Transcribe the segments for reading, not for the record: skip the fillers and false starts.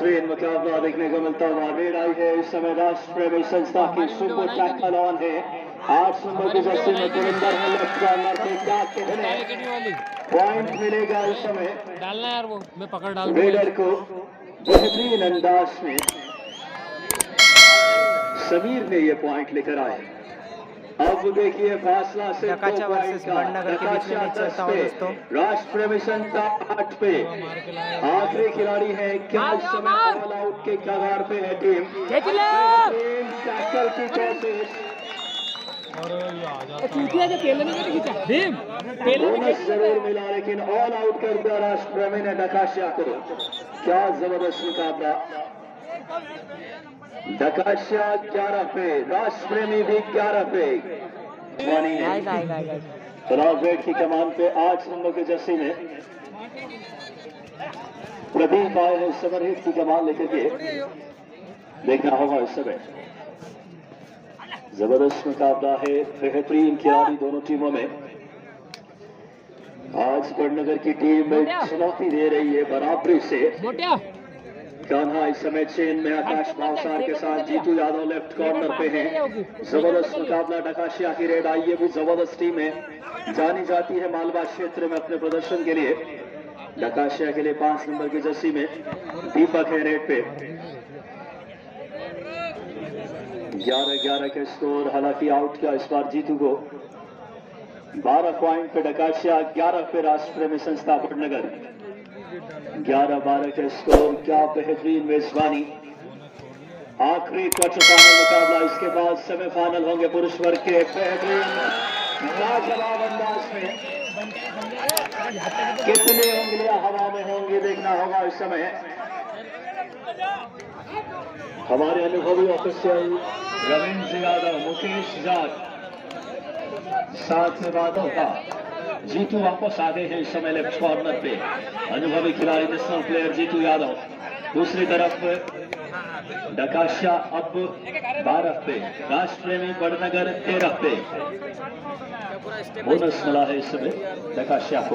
बेहतरीन मुकाबला देखने को मिलता हुआ रेड आई है इस समय राष्ट्र प्रेमी संस्था की सुपर टैकल ऑन है 8 नंबर की जर्सी में गुरिंदर है लेफ्ट कॉर्नर पे क्या कहने पॉइंट मिलेगा इस समय डालना यार वो मैं पकड़ डाल रेडर को बेहतरीन अंदाज में समीर ने ये पॉइंट लेकर आए। अब देखिए फासला से डकाचा वर्सेस बड़नगर के बीच में चलता हुआ दोस्तों राष्ट्र प्रेमी संस्था 8 पे आखिरी खिलाड़ी है क्या इस समय ऑल आउट के कगार पे है टीम टैकल की कोशिश बोनस जरूर मिला लेकिन ऑल आउट कर दिया राष्ट्र प्रेमी ने डकाशिया को। क्या जबरदस्त मुकाबला डकाशिया 11 पे राष्ट्र प्रेमी भी 11 पे फिलहाल रेड की कमान पे 8 नंबर के जर्सी में प्रदीप आए हैं समरहित की कमान लेकर के देखना होगा इस समय जबरदस्त मुकाबला है बेहतरीन खिलाड़ी दोनों टीमों में। आज बड़नगर की टीम चुनौती दे रही है बराबरी से कान्हा इस समय चेन में आकाश भावसार के साथ जीतू यादव लेफ्ट कॉर्नर पे हैं। जबरदस्त मुकाबला डकाशिया की रेड आई है भी जबरदस्त टीम है जानी जाती है मालवा क्षेत्र में अपने प्रदर्शन के लिए। डकाशिया के लिए 5 नंबर की जर्सी में दीपक है रेड पे 11-11 के स्कोर हालांकि आउट किया इस बार जीतू को 12 पॉइंट पे डकाशिया 11 पे राष्ट्र प्रेमी संस्था बड़नगर 11-12 के स्कोर। क्या बेहतरीन मेजबानी आखिरी क्वार्टर फाइनल मुकाबला इसके बाद सेमीफाइनल होंगे पुरुष वर्ग के बेहतरीन लाजवाब अंदाज में कितनी उंगलियां हवा में होंगी देखना होगा इस समय। हमारे अनुभवी ऑफिशियल रविंद्र यादव मुकेश जाट साथ में बातों का जीतू वापस आ गए हैं इस समय लेफ्ट कॉर्नर पे अनुभवी खिलाड़ी नेशनल प्लेयर जीतू यादव। दूसरी तरफ डकाशिया अब 12 पे राष्ट्र प्रेमी बड़नगर 13 पे बोनस मिला है इस समय डकाशिया को।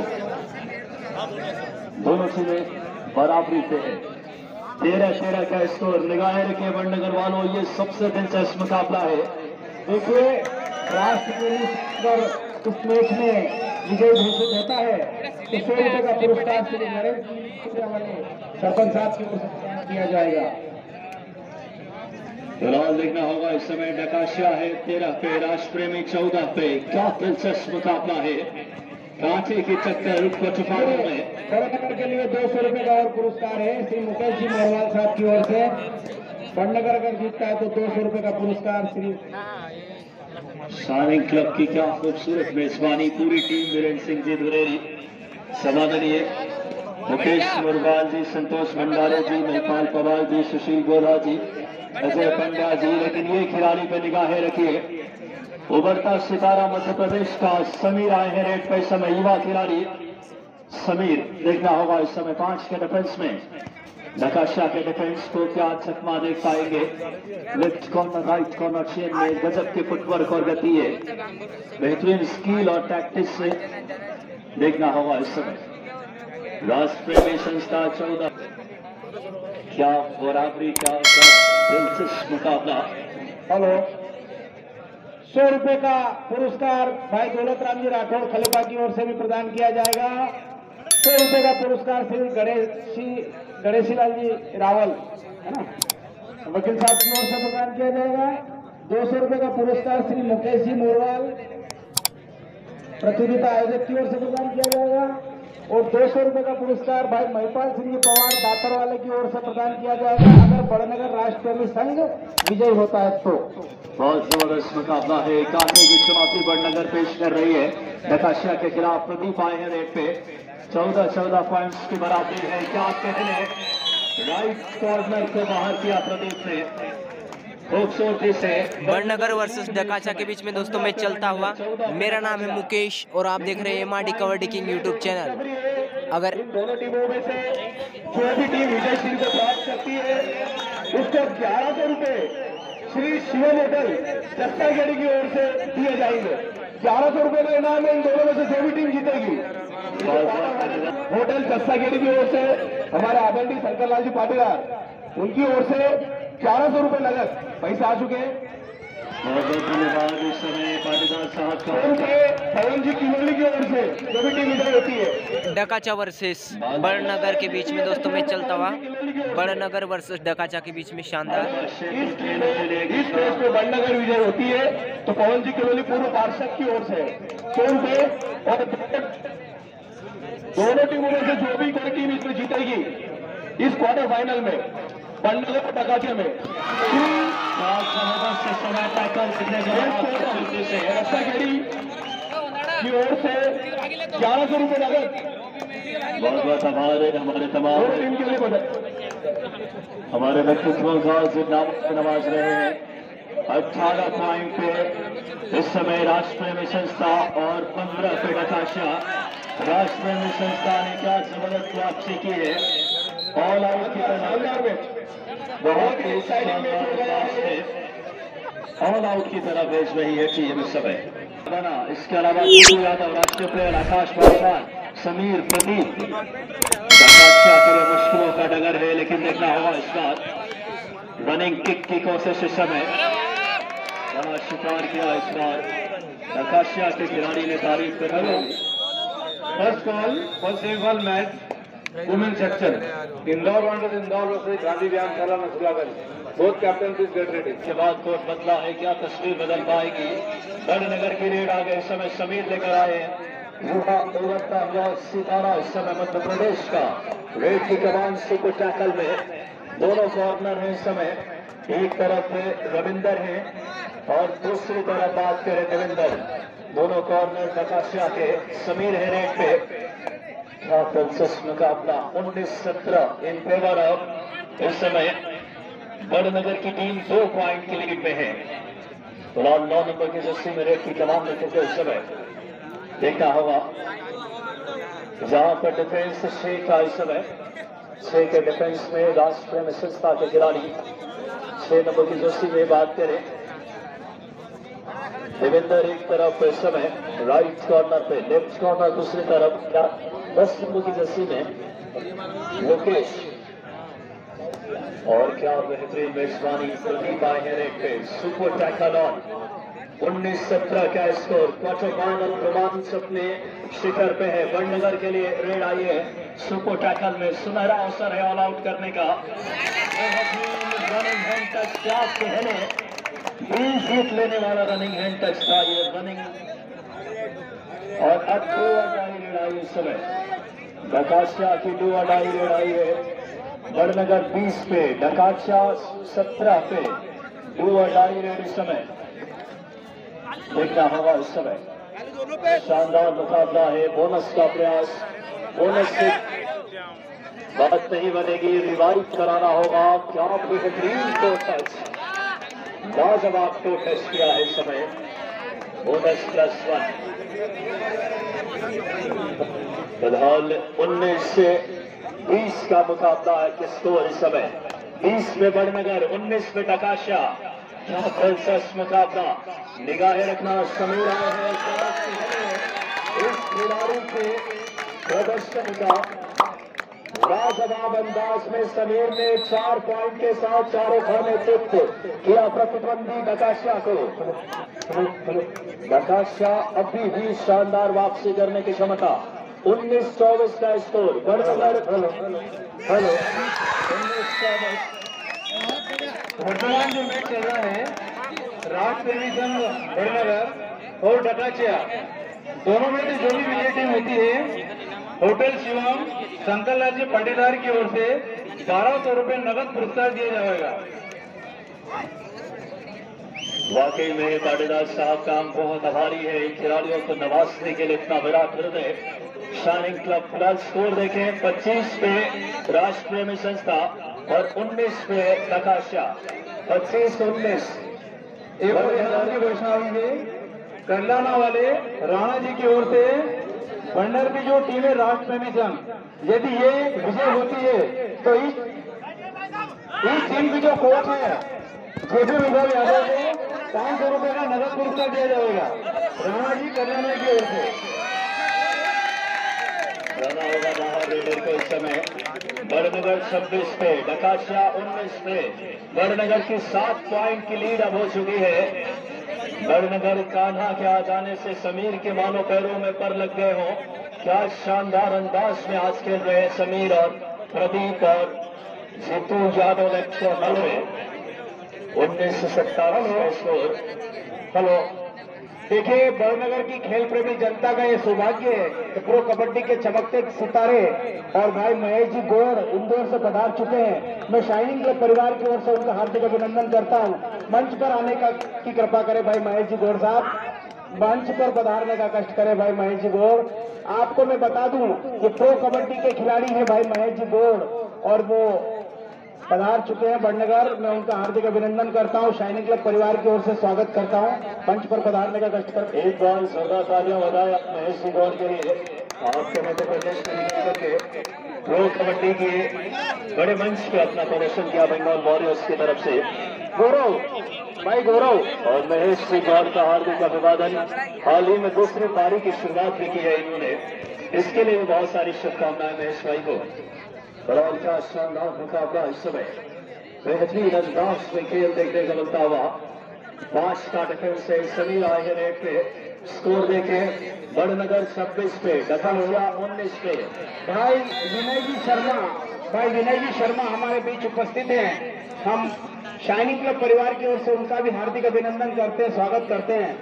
दोनों टीमें बराबरी पे है 13-13 का स्कोर। निगाहें रखे बड़नगर वालों ये सबसे दिलचस्प मुकाबला है। देखिए राष्ट्र प्रेमी पर इस मैच में विजय घोषित होता है तो 100 रुपए का पुरस्कार श्री नरेंद्र वाले सरपंच साहब की ओर से प्रदान किया जाएगा। फिलहाल देखना होगा इस समय डकाशिया है 13 पे राष्ट्र प्रेमी 14 पे। क्या दिलचस्प मुकाबला है कांटे की चक्कर फाइनल में। बड़नगर के लिए 200 रुपए का और पुरस्कार है श्री मुकेश जी मोहनलाल साहब की ओर से। बड़नगर अगर जीतता है तो 200 रुपए का पुरस्कार श्री शानिंग क्लब की। क्या खूबसूरत मेजबानी पूरी टीम वीरेंद्र सिंह जी धुरेरी समादनीय मुकेश मुरवाल जी संतोष भंडारे जी महिपाल पवार जी सुशील गोरा जी अजय पंड्या जी। लेकिन ये खिलाड़ी पे निगाहें रखिए उभरता सितारा मध्य प्रदेश का समीर आए हैं रेड पे समय युवा खिलाड़ी समीर। देखना होगा इस समय 5 के डिफेंस में डकाशिया के डिफेंस को क्या चकमा देख पाएंगे। Left corner right corner chain में गजब के फुटवर्क और गति है बेहतरीन स्किल और टैक्टिस से देखना होगा इस समय। राष्ट्र प्रेमी संस्था 14 क्या बराबरी का दिलचस्प मुकाबला। हेलो 100 रुपए का पुरस्कार भाई दौलत राम जी राठौड़ खलीफा की ओर से भी प्रदान किया जाएगा। 100 रुपए का पुरस्कार श्री गणेशी लाल जी रावल है ना वकील साहब की ओर से प्रदान किया जाएगा। 200 रुपए का पुरस्कार श्री मुकेश जी मोरवाल प्रतियोगिता आयोजक की ओर से प्रदान किया जाएगा और 200 रुपए का पुरस्कार भाई महिपाल सिंह पवार दातर वाले की ओर से प्रदान किया जाएगा अगर बड़नगर राष्ट्र प्रेमी संघ विजय होता है तो। बहुत जबरदस्त मुकाबला है कांटे की चुनौती बड़नगर पेश कर रही है डकाशिया के खिलाफ। प्रदीप आए हैं रेड पे 14-14 पॉइंट्स की बराबरी है। क्या कहने राइट कॉर्नर को बाहर किया प्रदीप ने खूबसूरती से। बड़नगर वर्सेस डकाचा के बीच में दोस्तों मैच चलता हुआ। मेरा नाम है मुकेश और आप देख रहे हैं MRD kabaddi king YouTube channel. अगर दोनों टीमों में से जो भी टीम विजय सिंह को प्राप्त करती है उसको 1100 रुपए श्री शिवम होटल जस्तागेड़ी की ओर से दिए जाएंगे। 1100 रुपए का इनाम है इन दोनों में से जो भी टीम जीतेगी। होटल जस्तागेड़ी की ओर से हमारे आदरणीय शंकर लाल जी पाटीदार उनकी ओर से 1100 रुपए नगद पैसे आ चुके हैं। बहुत बहुत धन्यवाद। इस समय पाटीदार साहब का पवन जी किलोली की ओर से जो भी टीम इधर होती है। डकाचा वर्सेस बड़नगर के बीच में दोस्तों मैच चलता हुआ, बड़नगर वर्सेस डकाचा के बीच में शानदार। इस रेस पे बड़नगर विजय होती है तो पवन जी किलोली पूर्व पार्षद की ओर से 100 रुपए, और दोनों टीमों में से जो भी कोई टीम इसमें जीतेगी इस क्वार्टर फाइनल में बड़नगर और डकाचा में समय टैकल की ओर से 1100 रुपए नगद बहुत बहुत आभार है हमारे तमाम दोनों टीम के लिए हमारे व्यक्तित्व का नाम नवाज रहे हैं। 18 पॉइंट पे इस समय राष्ट्रप्रेमी संस्था और 15 पे डकाशा। राष्ट्रप्रेमी संस्था ने क्या जबरदस्त वापसी की है, ऑल आउट की तरह बहुत ही ऑल आउट की तरह भेज रही है टीम इस समय। इसके अलावा यादव, राष्ट्रीय प्लेयर आकाश पासवान, समीर, प्रदीप। डकाशा के लिए मुश्किलों का डगर है, लेकिन देखना होगा इस बार रनिंग किक की कोशिश इस समय बड़ा शिकार किया इस बार डकाशा के खिलाड़ी ने तारीफ कर दी। First call for semifinal match women section Indore versus Indore versus Gandhi व्यायामशाला Naslaganj. Both captain is get ready. के बाद कोर्ट बदला है, क्या तस्वीर बदल पाएगी। बड़नगर की रेड आ गए, इस समय समीर लेकर आए हैं। युवा उभरता हुआ सितारा इस समय मध्य प्रदेश का रेड की कमान सुपर टैकल में। दोनों कॉर्नर हैं इस समय, एक तरफ रविंदर है और दूसरी तरफ बात करें देवेंद्र। दोनों कॉर्नर डकाशा के, समीर है रेड पे। क्या दिलचस्प मुकाबला 19-17 इन फेवर ऑफ। इस समय बड़नगर की टीम 2 पॉइंट की लीड में है। फिलहाल 9 नंबर की जर्सी में रेड की कमान में चुके इस समय देखना होगा जहां पर डिफेंस 6 का इस समय 6 के डिफेंस में राष्ट्रप्रेमी संस्था के खिलाड़ी 6 नंबर की जर्सी में बात करें देवेंद्र एक तरफ इस समय राइट कॉर्नर पे, लेफ्ट कॉर्नर दूसरी तरफ 10 नंबर की जर्सी में लोकेश। और क्या बेहतरीन मेजबानी प्रदीप आए हैं रेड पे। सुपर टैकल ऑन 19-17 का स्कोर। क्वार्टर फाइनल रोमांच अपने शिखर पे है। बड़नगर के लिए रेड आई है सुपर टैकल में, सुनहरा अवसर है ऑल आउट करने का। रनिंग हैंड टच क्या कहने, 20 जीत लेने वाला रनिंग हैंड टच था ये रनिंग। और अब 2 अडाई रेड आई इस समय। डकाशा की 2 अडाई रेड आई है। बड़नगर 20 पे, डकाशा 17 पे 2 अडाई रेड इस समय देखना होगा इस समय। शानदार मुकाबला है, बोनस का प्रयास, बोनस से बात नहीं बनेगी, रिवाइव कराना होगा। क्या बेहतरीन तो टच, लाजवाब तो टच किया है इस समय। बोनस +1। फिलहाल 19 से 20 का मुकाबला है कि स्कोर इस समय 20 में बड़नगर, 19 में डकाशा। क्या दिलचस्प मुकाबला, निगाहें रखना। समीर आए हैं इस खिलाड़ी के प्रदर्शन का लाजवाब अंदाज में। समीर ने 4 पॉइंट के साथ चारों खाने चित किया प्रतिद्वंदी डकाशा को। डकाशा अभी भी शानदार वापसी करने की क्षमता। 19-24 का स्कोर। बड़नगर हेलो 19-24। वर्तमान जो मैच चल रहा है राष्ट्रप्रेमी संघ बड़नगर और डकाचा, दोनों में जो भी विजय टीम होती है होटल शिवम शंकर लाल जी पाटीदार की ओर से 1200 रुपए नगद पुरस्कार दिया जाएगा। वाकई में पाटीदार साहब का हम बहुत आभारी है इन खिलाड़ियों को नवाजने के लिए। इतना विराट हृदय शाइनिंग क्लब। फिलहाल स्कोर देखें 25 पे राष्ट्रप्रेमी संस्था और 19 पे डकाशा। 25-19 एक और की घोषणा हुई है कंडलाना वाले राणा जी की ओर से। बंडर की जो टीम है राष्ट्रप्रेमी संघ, यदि ये विजय होती है तो इस टीम की जो कोच है जेपी विभाग यादव को 500 रुपए का नगद पुरस्कार दिया जाएगा राणा जी कंडलाना की ओर से। रना होगा बाहर रेडर को इस समय। बड़नगर 26 पे, डकाशिया 19 पे। बड़नगर की 7 पॉइंट की लीड अब हो चुकी है। बड़नगर कान्हा के आ जाने से समीर के मानो पैरों में पर लग गए हो। क्या शानदार अंदाज में आज खेल रहे हैं समीर और प्रदीप और जीतू यादव लेफ्ट कॉर्नर में। 19-27 का स्कोर। हेलो, देखिए बड़नगर की खेल प्रेमी जनता का ये सौभाग्य है कि प्रो कबड्डी के चमकते सितारे और भाई महेश जी गौड़ इंदौर से पधार चुके हैं। मैं शाइनिंग क्लब परिवार की ओर से उनका हार्दिक अभिनंदन करता हूं। मंच पर आने की कृपा करें भाई महेश जी गौड़ साहब, मंच पर पधारने का कष्ट करें भाई महेश जी गौड़। आपको मैं बता दूं कि प्रो कबड्डी के खिलाड़ी हैं भाई महेश जी गौड़ और वो पधार चुके हैं बड़नगर। मैं उनका हार्दिक अभिनंदन करता हूं, शाइनिंग क्लब परिवार की ओर से स्वागत करता हूं। मंच पर पधारने का कष्ट कर। एक बार जोरदार तालियां बजाएं महेश जी गौड़ के लिए। आपके मध्य प्रदेश के प्रो कबड्डी के बड़े मंच पे अपना प्रदर्शन किया बंगाल वॉरियर्स की तरफ से गौरव भाई गौरव और महेश जी गौड़ का हार्दिक अभिवादन। हाल ही में दूसरी पारी की शुरुआत भी की है इन्होंने, इसके लिए बहुत सारी शुभकामनाएं महेश भाई को। बड़ौल का शानदार मुकाबला इस समय बेहतरीन अंदाज में खेल देखने को मिलता हुआ। 5 का डिफेंस से समीर आए हैं रेट पे। स्कोर देखे बड़नगर 26 पे, डकाशिया 19 पे। भाई विनय जी शर्मा हमारे बीच उपस्थित हैं। हम शाइनिंग क्लब परिवार की ओर से उनका भी हार्दिक अभिनंदन करते हैं, स्वागत करते हैं।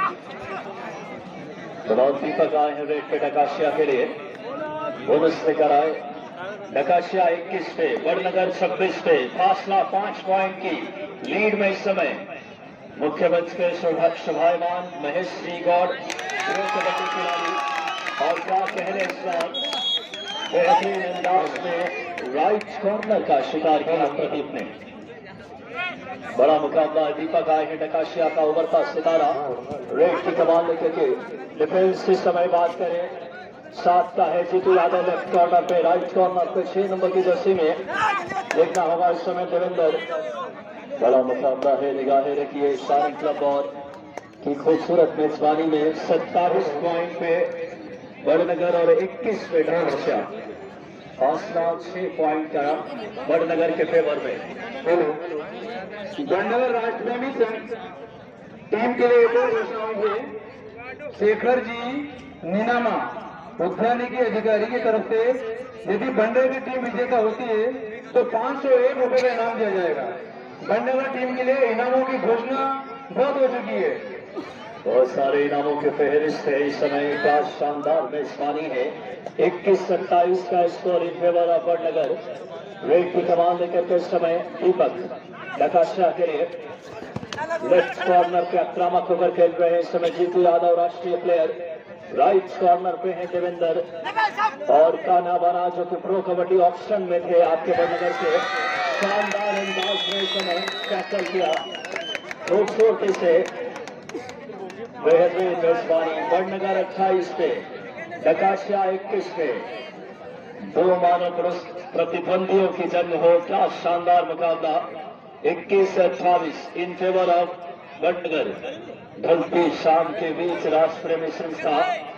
बड़ौल दीपक आए हैं रेट पे डकाशिया के लिए। बोनस लेकर आए डकाशिया 21 पे, बड़नगर 26 पे। फासला 5 पॉइंट की लीड में इस समय मुख्य मंच के शोभायमान महेश जी गौड़ प्रो कबड्डी खिलाड़ी। और क्या कहने इस बार बेहतरीन अंदाज में राइट कॉर्नर का शिकार किया प्रदीप ने। बड़ा मुकाबला। दीपक आए हैं डकाशिया का उभरता सितारा रेड की कमान लेकर के। डिफेंस की समय बात करें 7 का है जीतू यादव लेफ्ट कॉर्नर पे। राइट कॉर्नर पे 6 नंबर की जर्सी में देखना होगा इस समय देवेंद्र। बड़ा मुकाबला है, निगाहें रखिए शाइनिंग क्लब और की खूबसूरत मेजबानी में। 27 पॉइंट पे बड़नगर और 21 पे डकाशिया। फासला 6 पॉइंट का बड़नगर के फेवर में। बड़नगर राष्ट्रप्रेमी टीम के लिए एक और घोषणा हुई है। शेखर जी नीनामा उद्यानिकी अधिकारी की तरफ से यदि बड़नगर की टीम विजेता होती है तो 501 रुपए का इनाम दिया जाएगा। बड़नगर टीम के लिए इनामों की घोषणा बहुत हो चुकी है। बहुत सारे इनामों के फहरिस्त है इस समय का। शानदार मेजबानी है। 21-27 का score in favour of Badnagar. Raid की कमान लेकर के इस समय दीपक डकाशिया के लिए लेफ्ट कॉर्नर पे आक्रामक होकर खेल रहे हैं इस समय जीतू यादव राष्ट्रीय प्लेयर। राइट कॉर्नर पे है देवेंद्र और कान्हा बना जो कि प्रो कबड्डी ऑप्शन में थे आपके बड़नगर से। शानदार अंदाज में इस समय टैकल किया खूबसूरती से। बेहतरीन मेजबानी बड़नगर 28 पे, डकाशिया 21 पे। 2 मानव प्रतिद्वंदियों की जंग हो। क्या शानदार मुकाबला। 21-28 इन फेवर ऑफ बड़नगर। ढलती शाम के बीच राष्ट्रप्रेमी संस्था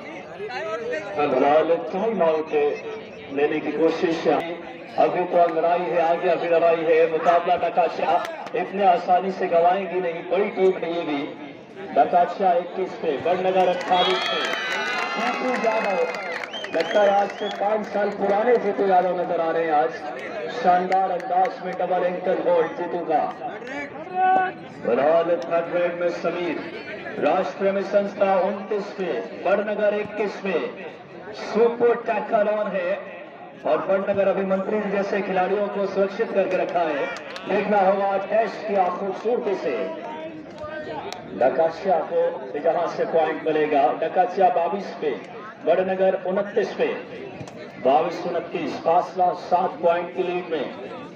टाइम आउट लेने की कोशिश। अभी तो लड़ाई है, आगे अभी लड़ाई है। मुकाबला डकाशिया इतने आसानी से गवाएंगी नहीं, बड़ी टीम है ये भी। डकाशिया 21 पे, बड़नगर 28 पे। जीतू यादव लगता है आज से 5 साल पुराने जीतू यादव नजर आ रहे हैं आज। शानदार अंदाज में डबल एंकल होल्ड जीतू का। बरहाल थर्ड रेड में समीर। राष्ट्रप्रेमी संस्था 29 पे, बड़नगर 21 पे। सुपर टैकल ऑन है और बड़नगर अभिमंत्री जैसे खिलाड़ियों को सुरक्षित करके रखा है। देखना होगा टेस्ट की खूबसूरती से। डकाशिया को जहां से पॉइंट मिलेगा। डकाशिया 22 पे, बड़नगर 29 पे। 22-29 फासला 7 पॉइंट की लीड में।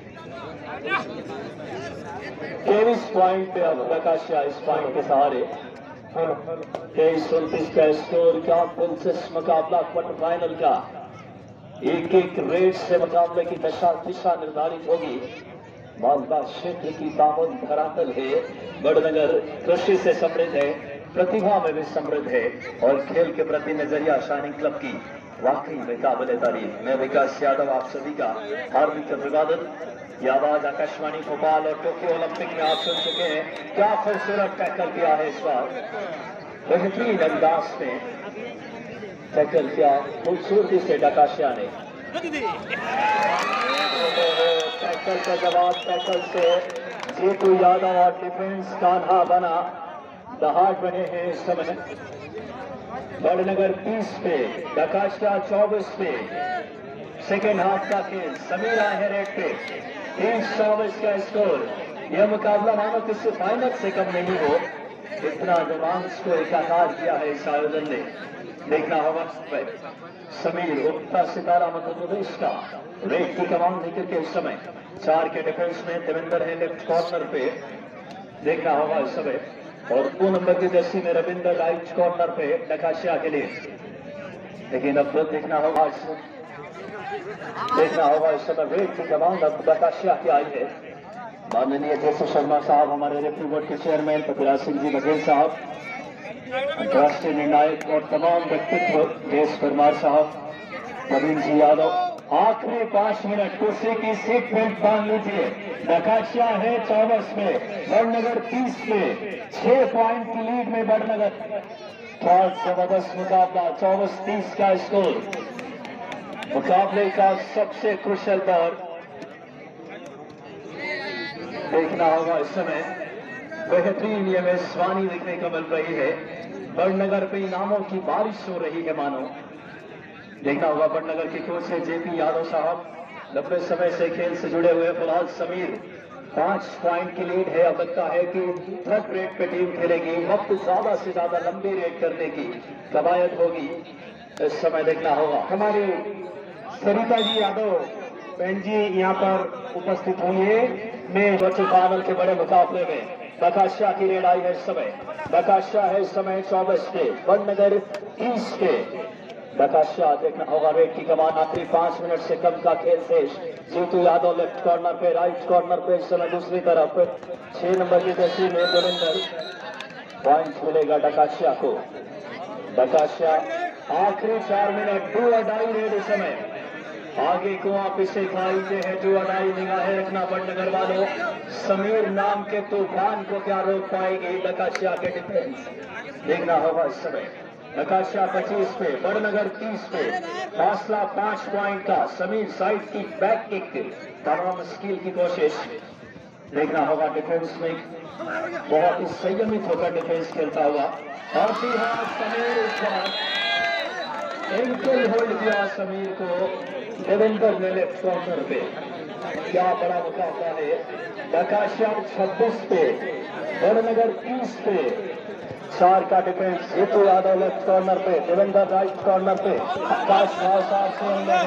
23 पॉइंट पे अब डकाशिया इस पॉइंट के सहारे। 23-29 का स्कोर। क्या दिलचस्प मुकाबला क्वार्टर फाइनल का। एक रेड से मुकाबले की दिशा निर्धारित होगी। मालवा क्षेत्र की दामन धरातल है। बड़नगर कृषि से समृद्ध है, प्रतिभा में भी समृद्ध है और खेल के प्रति नजरिया शाइनिंग क्लब की वाकई में काबिल तारीफ। मैं विकास यादव आप सभी का हार्दिक अभिवादन। ये आवाज आकाशवाणी भोपाल और टोक्यो ओलंपिक में आप सुन चुके हैं। क्या खूबसूरत टैकल किया है इस बार, बेहतरीन अंदाज में टैकल किया खूबसूरती से डकाशिया ने। टैकल का जवाब टैकल से जीतू यादव और डिफेंस कान्हा बना दहाड़ बने हैं इस समय। बड़नगर 30 पे, डकाशिया 24 पे। सेकेंड हाफ का खेल, समीर आए हैं रेड पे। 30-24 का स्कोर। यह मुकाबला मानो किसी फाइनल से कम नहीं हो, इतना रोमांच को एकाकार किया है इस आयोजन ने। देखना होगा समीर उगता सितारा मध्य प्रदेश का रेड की कमान लेकर के इस समय 4 के डिफेंस में देवेंद्र है लेफ्ट कॉर्नर पे। देखना होगा इस समय। और 2 नंबर की जर्सी में रविंद्र राइट कॉर्नर पे डकाशिया के लिए। लेकिन अब देखना होगा इस समय रेड की कमान अब डकाशिया की आई है। माननीय जैसे शर्मा साहब, हमारे रेफरी बोर्ड के चेयरमैन पृथ्वीराज सिंह जी बघेल साहब, राष्ट्रीय निर्णायक और तमाम व्यक्तित्व देश परमार साहब, प्रवीण जी यादव। आखिरी 5 मिनट कुर्सी की सीट बेल्ट बांध लीजिए। डकाशिया है 24 में, बड़नगर 30 में। 6 पॉइंट की लीड में बड़नगर। बहुत जबरदस्त मुकाबला, 24-30 का स्कोर। मुकाबले का सबसे क्रुशियल दौर देखना होगा इस समय। बेहतरीन ये मेजबानी देखने को मिल रही है। बड़नगर पे इनामों की बारिश हो रही है मानो। देखना होगा बड़नगर के कोच है जेपी यादव साहब, लंबे समय से खेल से जुड़े हुए। फिलहाल समीर 5 पॉइंट की लीड है। अब लगता है कि थर्ड रेट पे टीम खेलेगी। वक्त ज्यादा से ज्यादा लंबी रेट करने की कवायद होगी इस समय। देखना होगा हमारे सरिता जी यादव बहन जी यहाँ पर उपस्थित हुई है। मैं क्वार्टर फाइनल के बड़े मुकाबले में डकाशिया की रेड आई है इस समय। डकाशिया है इस समय 24 पे, बड़नगर 30 पे। डकाशिया देखना होगा रेड की कमान। आखिरी 5 मिनट से कम का खेल शेष। जीतू यादव लेफ्ट कॉर्नर पे, राइट कॉर्नर पे इस समय दूसरी तरफ 6 नंबर की जर्सी में देवेंद्र। पॉइंट मिलेगा डकाशिया को। डकाशिया आखिरी 4 मिनट, 2 अडाई रेड इस समय। आगे को आप इसे खाईते हैं, 2 अडाई। निगाहें रखना बड़नगर वालों। समीर नाम के तूफान को क्या रोक पाएगी डकाशिया के डिफेंस। देखना होगा इस समय। डकाशिया 25 पे, बड़नगर 30 पे। फासला 5 पॉइंट का। समीर साइड की बैक किक, तमाम स्किल की कोशिश। देखना होगा डिफेंस में बहुत ही संयमित होकर डिफेंस खेलता हुआ। और जी हाँ, समीर इस बार एंकल होल्ड किया समीर को देवेंद्र ने लेफ्ट कॉर्नर पे। क्या बड़ा मुकाबला है। डकाशिया 26 पे, बड़नगर 30 पे। 4 का defence. Jitu Yadav left corner पे, देवेंद्र राइट कॉर्नर पे। आकाश भाव साहब से हमने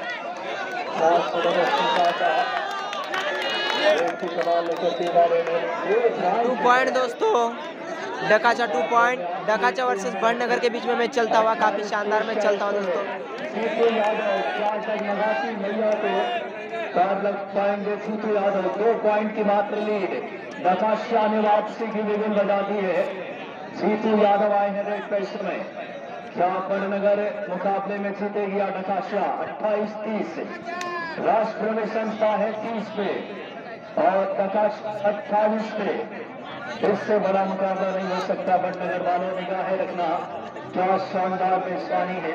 2 पॉइंट दोस्तों, डकाचा 2 पॉइंट। डकाचा वर्सेस बड़नगर के बीच में मैच चलता हुआ, काफी शानदार मैच चलता हुआ दोस्तों। जीतू यादव 2 पॉइंट की मात्र लीड। डकाशिया ने वापसी की बिगुल बजा दी है। जीतू यादव आए हैं रेड पे इस समय। क्या बड़नगर मुकाबले में जीतेगी या डकाशिया? 28-30। राष्ट्र में संस्था है 30 पे और डकाशिया 28 पे। इससे बड़ा मुकाबला नहीं हो सकता। बड़नगर वालों निगाहें रखना, क्या शानदार मेजबानी है।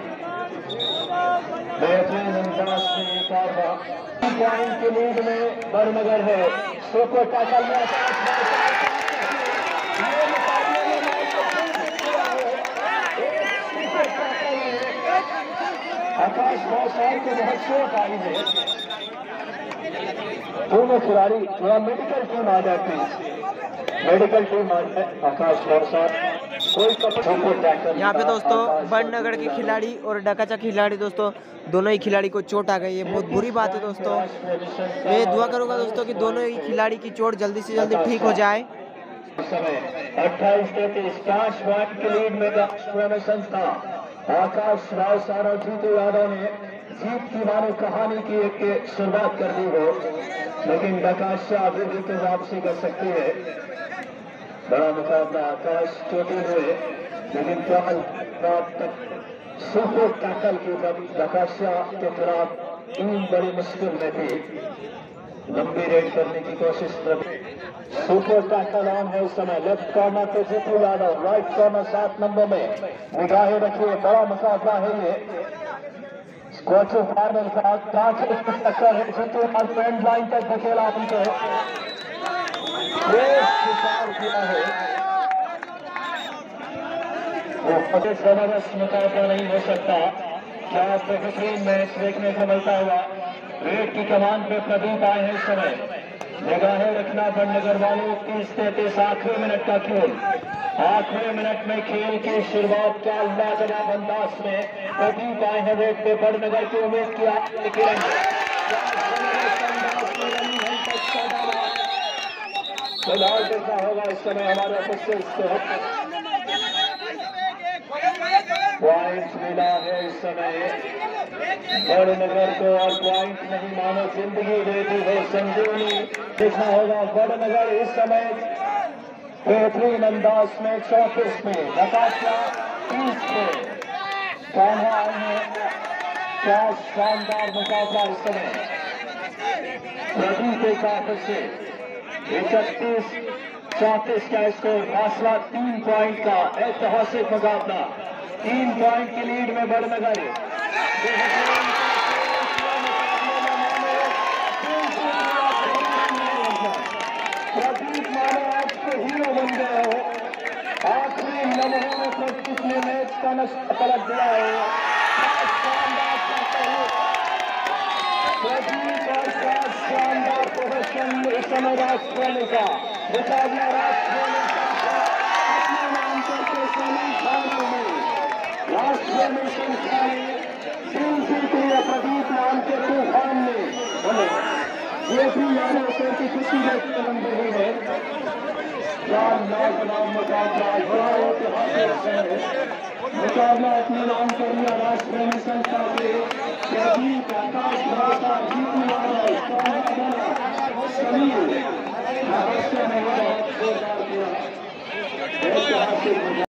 बेहतरीन अंदाज से ये कारवा। 2 पॉइंट की लीड में बड़नगर है। सुपर टैकल में आकाश भाव साहब को बहुत शौक आई है। दोनों खिलाड़ी थोड़ा मेडिकल टीम आ जाए प्लीज। मेडिकल टीम आ जाए। आकाश भाव साहब यहाँ पे दोस्तों बड़नगर के खिलाड़ी और डकाचा खिलाड़ी दोस्तों दोनों ही खिलाड़ी को चोट आ गई है। बहुत बुरी बात है दोस्तों। मैं दुआ करूंगा दोस्तों कि दोनों ही खिलाड़ी की चोट जल्दी से जल्दी ठीक हो जाए। 28-33 5 पॉइंट की लीड में संस्था। आकाश राव साहब और जीतू यादव ने जीत की मानो कहानी की एक शुरुआत कर दी हो, लेकिन डकाशिया अभी भी तो वापसी कर सकती है। बड़ा मुकाबला। आकाश चोटी हुए, लेकिन रात तक सुपर टैकल की नकाशा के खिलाफ टीम बड़ी मुश्किल में थी, लंबी रेड करने की कोशिश कर। सुपर टैकल ऑन है इस समय। लेफ्ट कॉर्नर पे Jitu Yadav, right corner 7 number में निगाहें रखिए। बड़ा मुकाबला है ये क्वार्टर फाइनल का। टक्कर है, जीतू यादव एंड लाइन तक धकेला उनको, स्वीकार किया है। वो जबरदस्त मुकाबला नहीं हो सकता। क्या बेहतरीन मैच देखने को मिलता हुआ। रेड की कमान पे प्रदीप आए हैं इस समय। निगाहें रखना बड़नगर वालों। 30-33 आखिरी मिनट का खेल। आखिरी मिनट में खेल की शुरुआत क्या लाजवाब अंदाज में प्रदीप आए हैं रेड पे। बड़नगर की उम्मीद किया फिलहाल देखना होगा इस समय हमारे ऑफिसर्स को। पॉइंट मिला है इस समय बड़नगर को, और पॉइंट नहीं मानो जिंदगी दे दी है संजीवनी। देखना होगा बड़नगर इस समय बेहतरीन अंदाज में 34 में, नकाशा 30 में कान्हा आए हैं। क्या शानदार मुकाबला इस समय। प्रदीप के काफिल से 31-34 का स्कोर। फासला 3 पॉइंट का ऐतिहासिक मुकाबला। 3 पॉइंट की लीड में बड़नगर। प्रदीप मानो आज के हीरो बन गए हो। आखिरी लम्हों में प्रदीप ने मैच का नक्शा पलट दिया है। प्रदीप और क्या शानदार प्रदर्शन इस समय राष्ट्रवादी का मुकाबला। राष्ट्रवादी अपने नाम करके सेमीफाइनल में राष्ट्रीय में संख्या में 3 जीती है प्रदीप नाम के तूफान ने। ये भी यादव सर की खुशी देखने नंबर हुई है। क्या लाजवाब मुकाबला, बड़ा ऐतिहासिक है। मुकाबला अपने नाम कर लिया राष्ट्रीय में संख्या के प्रदीप, आकाश भाषा, जीतू यादव, समीर। ऐतिहासिक